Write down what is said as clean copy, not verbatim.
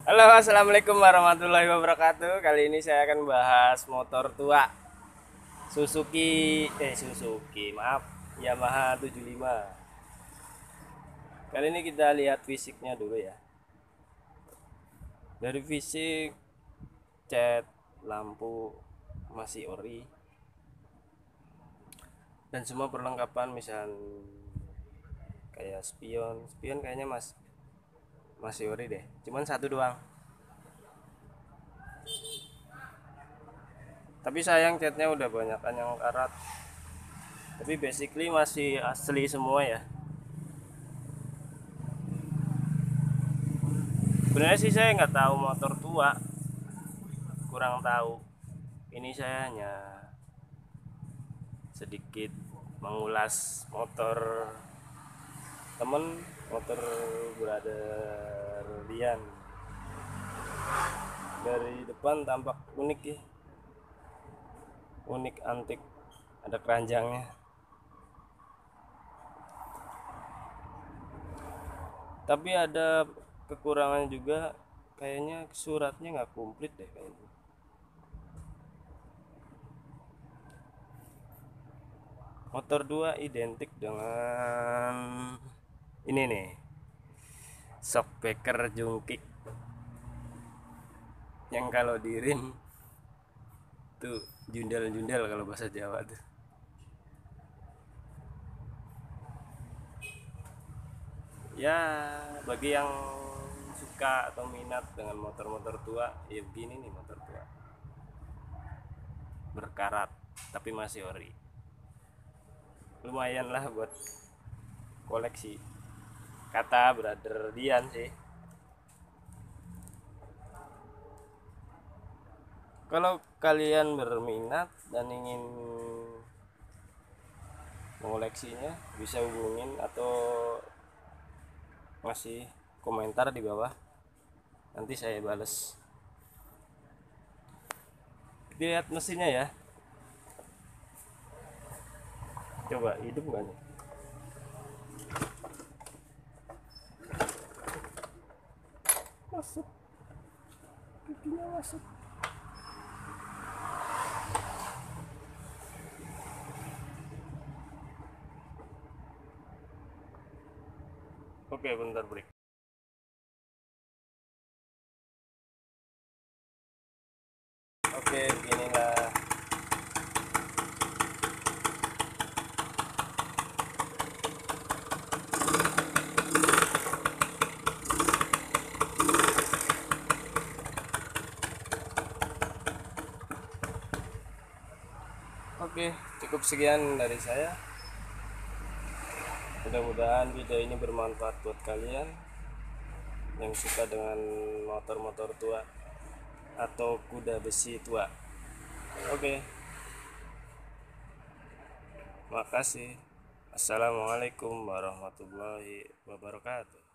Halo, assalamualaikum warahmatullahi wabarakatuh. Kali ini saya akan bahas motor tua Suzuki, maaf, Yamaha 75. Kali ini kita lihat fisiknya dulu ya. Dari fisik, cat, lampu masih ori, dan semua perlengkapan misal kayak spion kayaknya masih ori deh. Cuman satu doang. Tapi sayang catnya udah banyak kan yang karat. Tapi basically masih asli semua ya. Sebenarnya sih saya nggak tahu motor tua, kurang tahu. Ini saya hanya sedikit mengulas motor temen, motor brother Dian. Dari depan tampak unik ya, unik antik, ada keranjangnya. Tapi ada kekurangan juga, kayaknya suratnya nggak komplit deh kayaknya. Motor 2 identik dengan ini nih, shockbreaker jungkik yang kalau di rim tuh jundel-jundel kalau bahasa Jawa tuh. Ya, bagi yang suka atau minat dengan motor-motor tua, ya begini nih motor tua. Berkarat tapi masih ori. Lumayan lah buat koleksi. Kata brother Dian sih. Kalau kalian berminat dan ingin mengoleksinya, bisa hubungin atau masih komentar di bawah, nanti saya bales. Lihat mesinnya ya, coba hidup nggak nih. Masuk, giginya masuk. Oke, bentar break. Oke, beginilah. Oke, cukup sekian dari saya. Mudah-mudahan video ini bermanfaat buat kalian yang suka dengan motor-motor tua atau kuda besi tua. Oke, makasih. Assalamualaikum warahmatullahi wabarakatuh.